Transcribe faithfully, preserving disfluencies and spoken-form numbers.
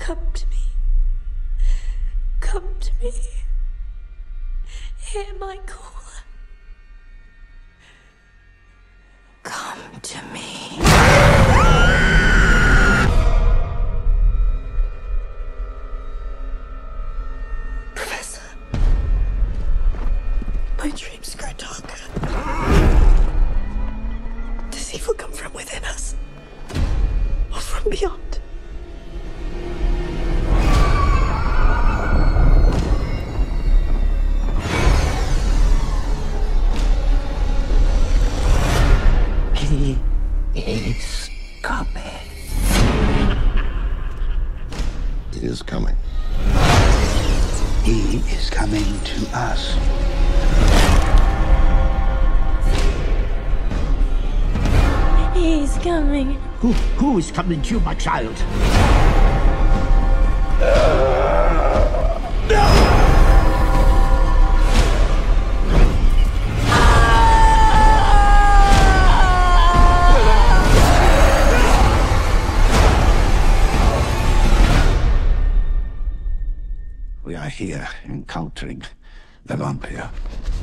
Come to me. Come to me. Hear my call. Come to me. Professor, my dreams grow darker. Does evil come from within us or from beyond? He is coming. He is coming. He is coming to us. He's coming. Who, who is coming to you, my child? We are here encountering the vampire.